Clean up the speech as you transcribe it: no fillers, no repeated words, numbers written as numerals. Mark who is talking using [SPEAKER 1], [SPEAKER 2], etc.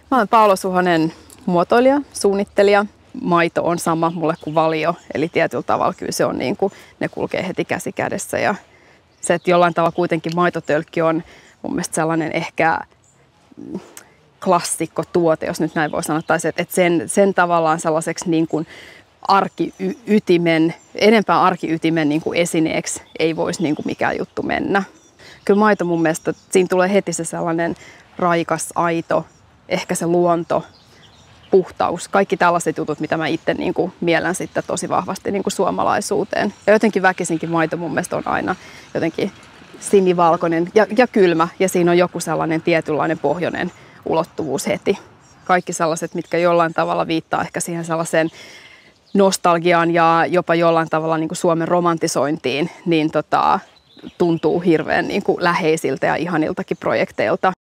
[SPEAKER 1] Mä olen Paula Suhonen, muotoilija, suunnittelija. Maito on sama mulle kuin valio, eli tietyllä tavalla kyllä se on niin kuin, ne kulkee heti käsi kädessä. Ja se, että jollain tavalla kuitenkin maitotölkki on mun mielestä sellainen ehkä klassikkotuote, jos nyt näin voi sanoa, tai että sen tavallaan sellaiseksi niin kuin enempää arkiytimen niin kuin esineeksi ei voisi niin kuin mikään juttu mennä. Kyllä maito mun mielestä, siinä tulee heti se sellainen raikas, aito, ehkä se luonto, puhtaus, kaikki tällaiset jutut, mitä mä itse niin kuin miellän sitten tosi vahvasti niin kuin suomalaisuuteen. Ja jotenkin väkisinkin maito mun mielestä on aina jotenkin sinivalkoinen ja kylmä, ja siinä on joku sellainen tietynlainen pohjoinen ulottuvuus heti. Kaikki sellaiset, mitkä jollain tavalla viittaa ehkä siihen sellaiseen nostalgiaan ja jopa jollain tavalla niin kuin Suomen romantisointiin, niin tuntuu hirveän niin kuin läheisiltä ja ihaniltakin projekteilta.